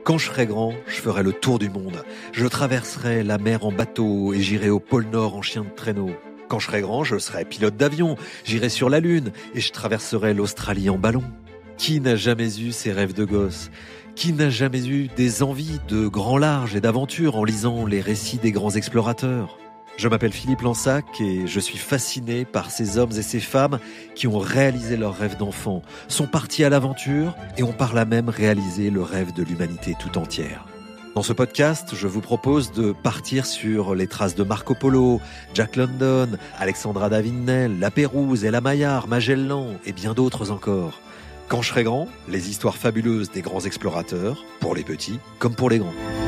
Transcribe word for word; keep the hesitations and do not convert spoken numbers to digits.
Quand je serai grand, je ferai le tour du monde. Je traverserai la mer en bateau et j'irai au pôle Nord en chien de traîneau. Quand je serai grand, je serai pilote d'avion. J'irai sur la Lune et je traverserai l'Australie en ballon. Qui n'a jamais eu ses rêves de gosse ? Qui n'a jamais eu des envies de grand large et d'aventure en lisant les récits des grands explorateurs ? Je m'appelle Philippe Lansac et je suis fasciné par ces hommes et ces femmes qui ont réalisé leurs rêves d'enfant, sont partis à l'aventure et ont par là même réalisé le rêve de l'humanité tout entière. Dans ce podcast, je vous propose de partir sur les traces de Marco Polo, Jack London, Alexandra Davinel, La Pérouse, Ella Maillard, Magellan et bien d'autres encore. Quand je serai grand, les histoires fabuleuses des grands explorateurs, pour les petits comme pour les grands.